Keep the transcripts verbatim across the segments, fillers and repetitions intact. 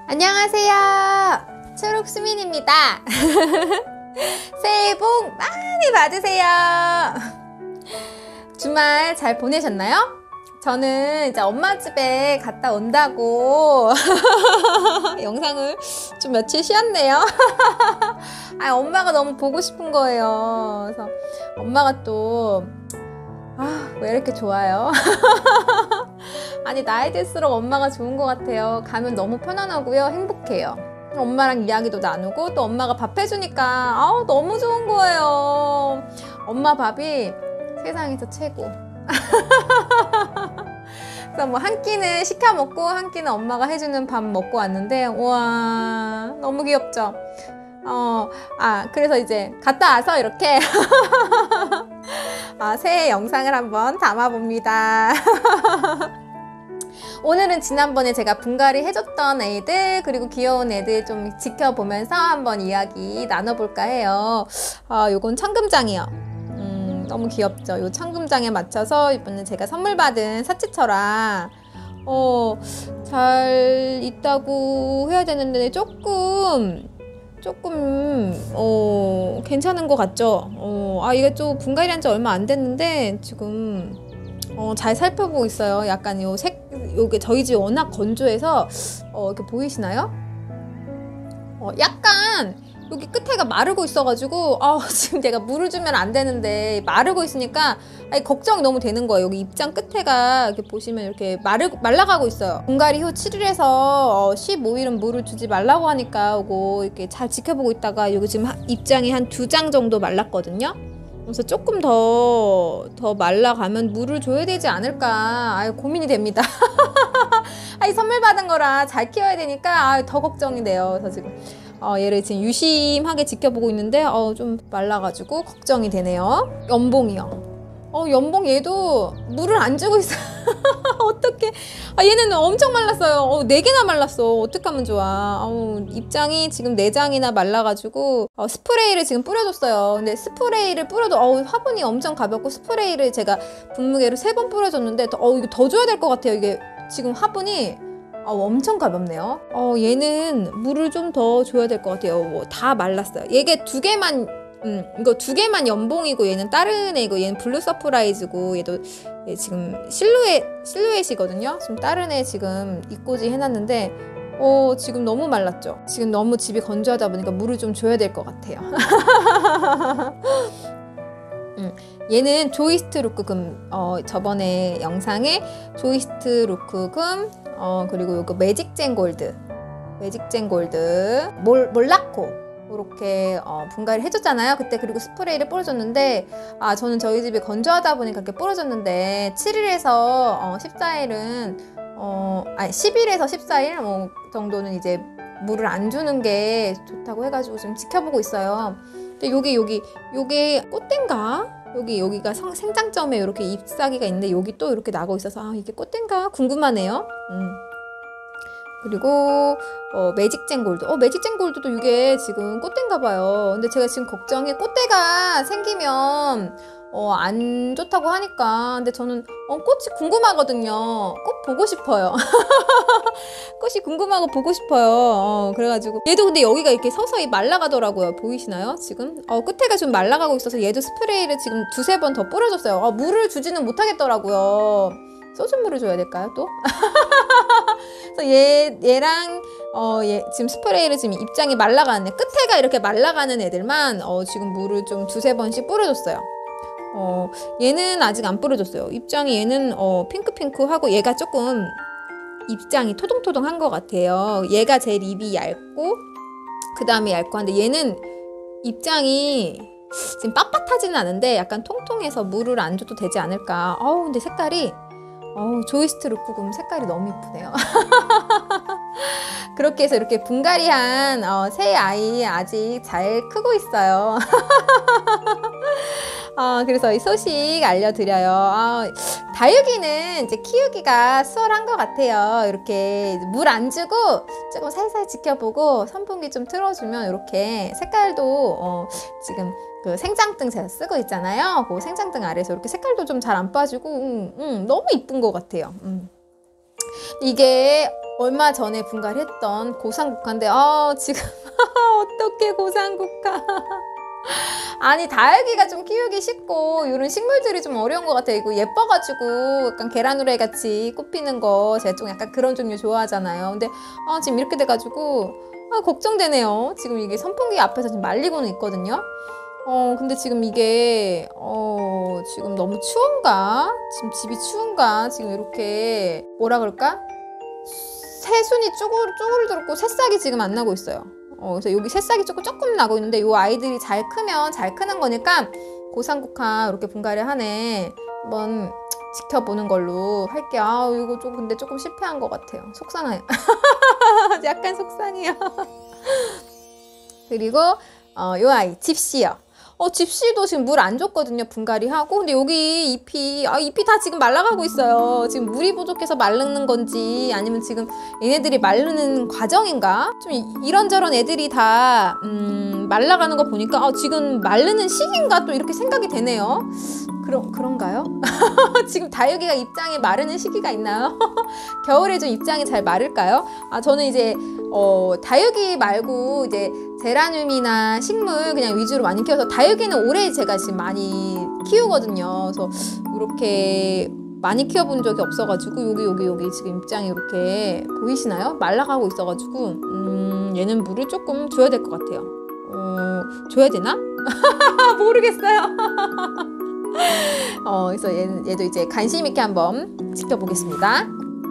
안녕하세요. 초록수민입니다. 새해 복 많이 받으세요. 주말 잘 보내셨나요? 저는 이제 엄마 집에 갔다 온다고 영상을 좀 며칠 쉬었네요. 아, 엄마가 너무 보고 싶은 거예요. 그래서 엄마가 또 아, 왜 이렇게 좋아요? 아니, 나이 들수록 엄마가 좋은 것 같아요. 가면 너무 편안하고요, 행복해요. 엄마랑 이야기도 나누고 또 엄마가 밥 해주니까 아우, 너무 좋은 거예요. 엄마 밥이 세상에서 최고. 그래서 뭐 한 끼는 시켜 먹고 한 끼는 엄마가 해주는 밥 먹고 왔는데, 우와, 너무 귀엽죠? 어, 아, 그래서 이제 갔다 와서 이렇게 아, 새해 영상을 한번 담아봅니다. 오늘은 지난번에 제가 분갈이 해줬던 애들, 그리고 귀여운 애들 좀 지켜보면서 한번 이야기 나눠볼까 해요. 아, 요건 청금장이요. 음, 너무 귀엽죠? 요 청금장에 맞춰서 이번에 제가 선물 받은 사치처라 어, 잘 있다고 해야 되는데 조금 조금 어, 괜찮은 것 같죠? 어, 아, 이게 좀 분갈이한 지 얼마 안 됐는데 지금 어, 잘 살펴보고 있어요. 약간 요 색, 요게 저희 집 워낙 건조해서 어, 이렇게 보이시나요? 어, 약간 여기 끝에가 마르고 있어가지고 아, 지금 내가 물을 주면 안 되는데 마르고 있으니까 아니, 걱정이 너무 되는 거예요. 여기 입장 끝에가 이렇게 보시면 이렇게 마르, 말라가고 있어요. 분갈이 후 칠 일에서 어, 십오 일은 물을 주지 말라고 하니까 요거 이렇게 잘 지켜보고 있다가 여기 지금 하, 입장이 한 두 장 정도 말랐거든요. 그래서 조금 더, 더 말라가면 물을 줘야 되지 않을까. 아유, 고민이 됩니다. 아이, 선물 받은 거라 잘 키워야 되니까 아유, 더 걱정이 돼요. 그래서 지금 어, 얘를 지금 유심하게 지켜보고 있는데 어, 좀 말라가지고 걱정이 되네요. 연봉이요. 어, 연봉 얘도 물을 안 주고 있어요. 어떡해. 아, 얘는 엄청 말랐어요. 어, 네 개나 말랐어. 어떡하면 좋아. 어, 입장이 지금 네 장이나 말라가지고 어, 스프레이를 지금 뿌려줬어요. 근데 스프레이를 뿌려도 어, 화분이 엄청 가볍고 스프레이를 제가 분무게로 세 번 뿌려줬는데 더, 어, 이거 더 줘야 될 것 같아요. 이게 지금 화분이 어, 엄청 가볍네요. 어, 얘는 물을 좀 더 줘야 될 것 같아요. 뭐, 다 말랐어요. 얘게 두 개만 음, 이거 두 개만 연봉이고 얘는 다른 애고 얘는 블루 서프라이즈고 얘도 얘 지금 실루엣 실루엣이거든요. 지금 다른 애 지금 입고지 해놨는데 어, 지금 너무 말랐죠. 지금 너무 집이 건조하다 보니까 물을 좀 줘야 될 것 같아요. 음, 얘는 조이스트 루크금 어, 저번에 영상에 조이스트 루크금 어, 그리고 요거 매직젠 골드 매직젠 골드 몰, 몰라코 이렇게 어, 분갈이를 해줬잖아요. 그때 그리고 스프레이를 뿌려줬는데 아, 저는 저희 집이 건조하다 보니까 그렇게 뿌려줬는데 칠 일에서 어, 십사 일은 어, 아니 십 일에서 십사 일 뭐, 정도는 이제 물을 안 주는 게 좋다고 해가지고 지금 지켜보고 있어요. 근데 여기 여기 요게 꽃댄가? 여기 여기가 성, 생장점에 이렇게 잎사귀가 있는데 여기 또 이렇게 나고 있어서 아, 이게 꽃댄가 궁금하네요. 음. 그리고 어, 매직젠 골드. 어, 매직젠 골드도 이게 지금 꽃대인가 봐요. 근데 제가 지금 걱정이 꽃대가 생기면 어, 안 좋다고 하니까. 근데 저는 어, 꽃이 궁금하거든요. 꽃 보고 싶어요. 꽃이 궁금하고 보고 싶어요. 어, 그래가지고 얘도 근데 여기가 이렇게 서서히 말라가더라고요. 보이시나요? 지금 어, 끝에가 좀 말라가고 있어서 얘도 스프레이를 지금 두세 번 더 뿌려줬어요. 어, 물을 주지는 못하겠더라고요. 소주물을 줘야 될까요, 또? 그래서 얘, 얘랑, 어, 얘, 지금 스프레이를 지금 입장이 말라가는 애, 끝에가 이렇게 말라가는 애들만, 어, 지금 물을 좀 두세 번씩 뿌려줬어요. 어, 얘는 아직 안 뿌려줬어요. 입장이 얘는, 어, 핑크핑크하고 얘가 조금 입장이 토동토동한 것 같아요. 얘가 제일 입이 얇고, 그 다음에 얇고 한데 얘는 입장이 지금 빳빳하지는 않은데 약간 통통해서 물을 안 줘도 되지 않을까. 어우, 근데 색깔이 어우, 조이스트 루크금 색깔이 너무 이쁘네요. 그렇게 해서 이렇게 분갈이한 어, 새 아이 아직 잘 크고 있어요. 어, 그래서 이 소식 알려드려요. 어, 다육이는 이제 키우기가 수월한 것 같아요. 이렇게 물 안 주고 조금 살살 지켜보고 선풍기 좀 틀어주면 이렇게 색깔도 어, 지금 그 생장등 제가 쓰고 있잖아요. 그 생장등 아래에서 이렇게 색깔도 좀 잘 안 빠지고 음, 음, 너무 이쁜 것 같아요. 음. 이게 얼마 전에 분갈이 했던 고산국화인데 아 지금 어떻게 고산국화 아니 다육이가 좀 키우기 쉽고 이런 식물들이 좀 어려운 것 같아요. 이거 예뻐가지고 약간 계란후라이 같이 꽃피는 거 제가 좀 약간 그런 종류 좋아하잖아요. 근데 아 지금 이렇게 돼가지고 아 걱정되네요. 지금 이게 선풍기 앞에서 지금 말리고는 있거든요. 어 근데 지금 이게 어 지금 너무 추운가? 지금 집이 추운가? 지금 이렇게 뭐라 그럴까? 새순이 쭈글 쭈글들었고 새싹이 지금 안 나고 있어요. 어, 그래서 여기 새싹이 조금 조금 나고 있는데 이 아이들이 잘 크면 잘 크는 거니까 고산국화 이렇게 분갈이 하네. 한번 지켜보는 걸로 할게요. 아 이거 좀 근데 조금 실패한 것 같아요. 속상해요. 약간 속상해요. 그리고 어, 요 아이 집시요. 어 집시도 지금 물 안 줬거든요. 분갈이 하고. 근데 여기 잎이 아 잎이 다 지금 말라가고 있어요. 지금 물이 부족해서 마르는 건지 아니면 지금 얘네들이 마르는 과정인가? 좀 이, 이런저런 애들이 다 음, 말라가는 거 보니까 아 지금 마르는 시기인가 또 이렇게 생각이 되네요. 그런 그런가요? 지금 다육이가 입장이 마르는 시기가 있나요? 겨울에 좀 입장이 잘 마를까요? 아 저는 이제 어 다육이 말고 이제 제라늄이나 식물 그냥 위주로 많이 키워서 다육이는 올해 제가 지금 많이 키우거든요. 그래서 이렇게 많이 키워본 적이 없어가지고 여기 여기 여기 지금 입장이 이렇게 보이시나요? 말라가고 있어가지고 음 얘는 물을 조금 줘야 될 것 같아요. 어 줘야 되나? 모르겠어요. 어, 그래서 얘, 얘도 이제 관심 있게 한번 지켜보겠습니다.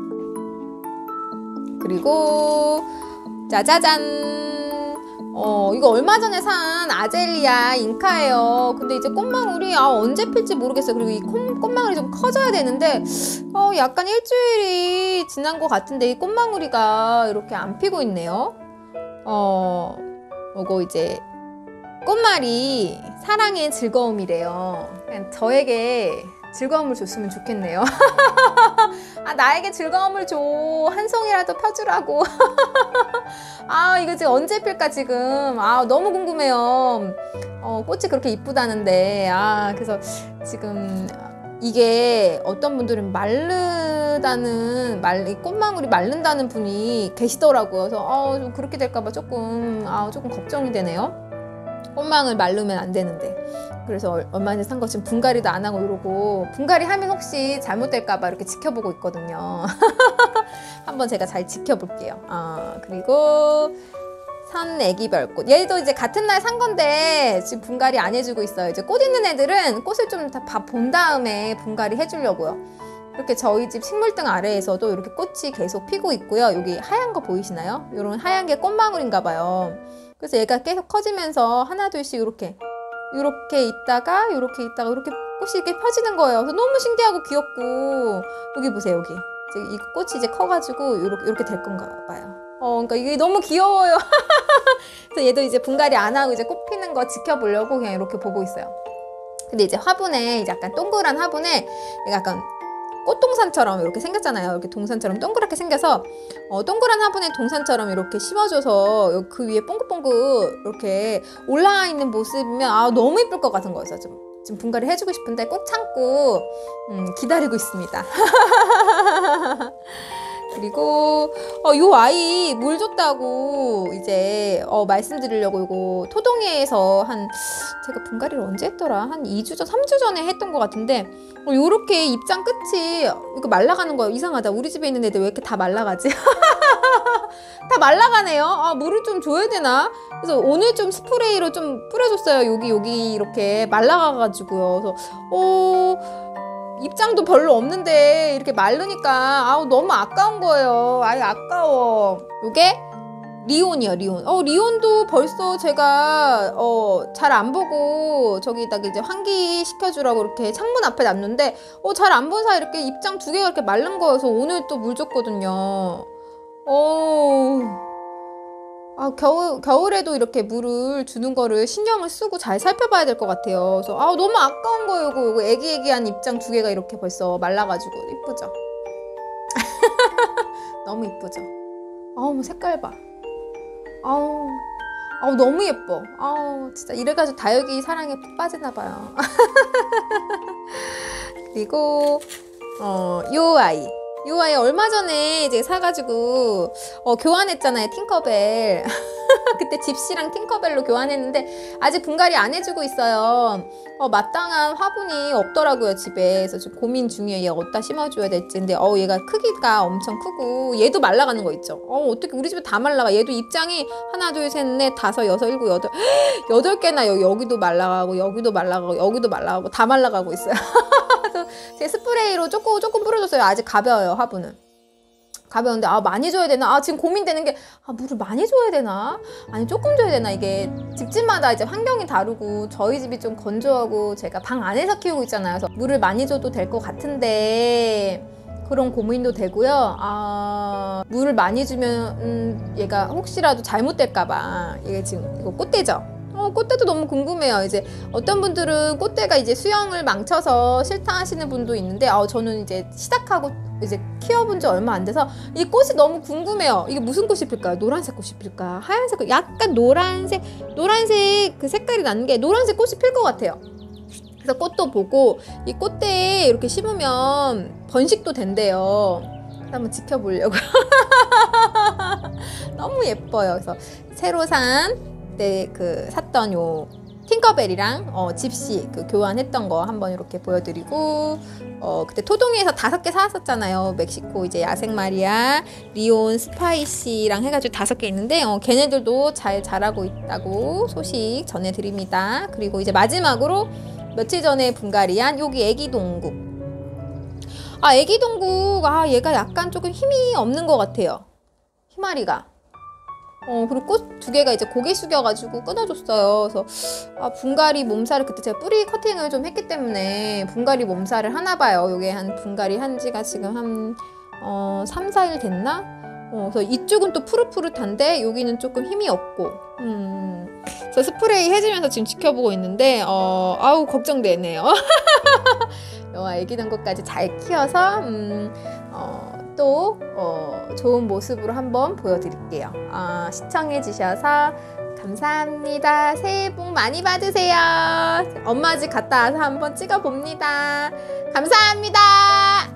그리고 짜자잔. 어, 이거 얼마 전에 산 아젤리아 잉카예요. 근데 이제 꽃망울이 아, 언제 필지 모르겠어요. 그리고 이 꽃, 꽃망울이 좀 커져야 되는데 어, 약간 일주일이 지난 것 같은데 이 꽃망울이가 이렇게 안 피고 있네요. 어, 요거 이제 꽃말이 사랑의 즐거움이래요. 그냥 저에게 즐거움을 줬으면 좋겠네요. 아 나에게 즐거움을 줘. 한 송이라도 펴주라고. 아 이거 지금 언제 필까 지금. 아 너무 궁금해요. 어, 꽃이 그렇게 이쁘다는데 아 그래서 지금 이게 어떤 분들은 마르다는 말, 이 꽃망울이 마른다는 분이 계시더라고요. 그래서 어, 좀 그렇게 될까봐 조금 아 조금 걱정이 되네요. 꽃망울 마르면 안 되는데. 그래서 얼마 전에 산 거 지금 분갈이도 안 하고 이러고 분갈이 하면 혹시 잘못될까봐 이렇게 지켜보고 있거든요. 한번 제가 잘 지켜볼게요. 아, 그리고 산 애기별꽃. 얘도 이제 같은 날 산 건데 지금 분갈이 안 해주고 있어요. 이제 꽃 있는 애들은 꽃을 좀 다 본 다음에 분갈이 해주려고요. 이렇게 저희 집 식물등 아래에서도 이렇게 꽃이 계속 피고 있고요. 여기 하얀 거 보이시나요? 이런 하얀 게 꽃망울인가 봐요. 그래서 얘가 계속 커지면서 하나 둘씩 이렇게 이렇게 있다가 이렇게 있다가 이렇게 꽃이 이렇게 펴지는 거예요. 그래서 너무 신기하고 귀엽고 여기 보세요. 여기 이제 이 꽃이 이제 커가지고 이렇게 이렇게 될 건가 봐요. 어, 그러니까 이게 너무 귀여워요. 그래서 얘도 이제 분갈이 안 하고 이제 꽃 피는 거 지켜보려고 그냥 이렇게 보고 있어요. 근데 이제 화분에 이제 약간 동그란 화분에 약간 꽃동산처럼 이렇게 생겼잖아요. 이렇게 동산처럼 동그랗게 생겨서 어, 동그란 화분에 동산처럼 이렇게 심어줘서 그 위에 뽕긋뽕긋 이렇게 올라와 있는 모습이면 아 너무 예쁠 것 같은 거였어요. 좀, 지금 분갈이 해주고 싶은데 꼭 참고 음, 기다리고 있습니다. 그리고 어, 요 아이 물 줬다고 이제 어, 말씀드리려고 이거 토동이에서 한 제가 분갈이를 언제 했더라? 한 이 주 전, 삼 주 전에 했던 것 같은데 어, 요렇게 입장 끝이 이거 말라가는 거예요. 이상하다. 우리 집에 있는 애들 왜 이렇게 다 말라가지? 다 말라가네요. 아, 물을 좀 줘야 되나? 그래서 오늘 좀 스프레이로 좀 뿌려줬어요. 여기 여기 이렇게 말라가가지고요. 그래서 어... 입장도 별로 없는데 이렇게 마르니까 아우 너무 아까운 거예요. 아예 아까워. 요게 리온이요, 리온. 어, 리온도 벌써 제가 어, 잘 안 보고 저기다가 이제 환기 시켜주라고 이렇게 창문 앞에 놨는데 어, 잘 안 본 사이 이렇게 입장 두 개가 이렇게 마른 거여서 오늘 또 물 줬거든요. 어. 아, 겨울, 겨울에도 이렇게 물을 주는 거를 신경을 쓰고 잘 살펴봐야 될 것 같아요. 그래서, 아, 너무 아까운 거예요. 이거, 이거 애기애기한 입장 두 개가 이렇게 벌써 말라가지고. 이쁘죠? 너무 이쁘죠? 아우, 색깔 봐. 아우, 아우, 너무 예뻐. 아우, 진짜 이래가지고 다육이 사랑에 푹 빠지나봐요. 그리고, 어, 요 아이. 이 아이 얼마 전에 이제 사가지고 어, 교환했잖아요. 팅커벨. 그때 집시랑 팅커벨로 교환했는데 아직 분갈이 안 해주고 있어요. 어, 마땅한 화분이 없더라고요, 집에. 그래서 지금 고민 중이에요. 얘 어디다 심어줘야 될지. 근데 어, 얘가 크기가 엄청 크고 얘도 말라가는 거 있죠. 어, 어떻게 우리 집에 다 말라가. 얘도 입장이 하나, 둘, 셋, 넷, 다섯, 여섯, 일곱, 여덟 여덟 개나 여기, 여기도 말라가고 여기도 말라가고 여기도 말라가고 다 말라가고 있어요. 제 스프레이로 조금 조금 뿌려줬어요. 아직 가벼워요, 화분은. 가벼운데 아 많이 줘야 되나? 아 지금 고민되는 게 아 물을 많이 줘야 되나? 아니 조금 줘야 되나? 이게 집집마다 이제 환경이 다르고 저희 집이 좀 건조하고 제가 방 안에서 키우고 있잖아요. 그래서 물을 많이 줘도 될 것 같은데 그런 고민도 되고요. 아 물을 많이 주면 음, 얘가 혹시라도 잘못될까봐. 이게 지금 이거 꽃대죠? 어, 꽃대도 너무 궁금해요. 이제 어떤 분들은 꽃대가 이제 수영을 망쳐서 싫다 하시는 분도 있는데, 아, 저는 이제 시작하고 이제 키워본 지 얼마 안 돼서 이 꽃이 너무 궁금해요. 이게 무슨 꽃이 필까요? 노란색 꽃이 필까? 하얀색 꽃, 약간 노란색, 노란색 그 색깔이 나는 게 노란색 꽃이 필 것 같아요. 그래서 꽃도 보고 이 꽃대에 이렇게 심으면 번식도 된대요. 한번 지켜보려고. 너무 예뻐요. 그래서 새로 산 때 그 샀던 요 팅커벨이랑 어, 집시 그 교환했던 거 한번 이렇게 보여드리고, 어 그때 토동이에서 다섯 개 사왔었잖아요. 멕시코 이제 야생 마리아, 리온, 스파이시랑 해가지고 다섯 개 있는데 어, 걔네들도 잘 자라고 있다고 소식 전해드립니다. 그리고 이제 마지막으로 며칠 전에 분갈이한 여기 애기 동국. 아 애기 동국 아 얘가 약간 조금 힘이 없는 것 같아요. 희마리가. 어, 그리고 꽃 두 개가 이제 고개 숙여가지고 끊어줬어요. 그래서, 아, 분갈이 몸살을 그때 제가 뿌리 커팅을 좀 했기 때문에 분갈이 몸살을 하나 봐요. 요게 한 분갈이 한 지가 지금 한, 어, 삼, 사 일 됐나? 어, 그래서 이쪽은 또 푸릇푸릇한데 여기는 조금 힘이 없고, 음. 그래서 스프레이 해주면서 지금 지켜보고 있는데, 어, 아우, 걱정되네요. 요 애기 된 것까지 잘 키워서, 음, 어, 또 어, 좋은 모습으로 한번 보여드릴게요. 어, 시청해주셔서 감사합니다. 새해 복 많이 받으세요. 엄마 집 갔다 와서 한번 찍어봅니다. 감사합니다.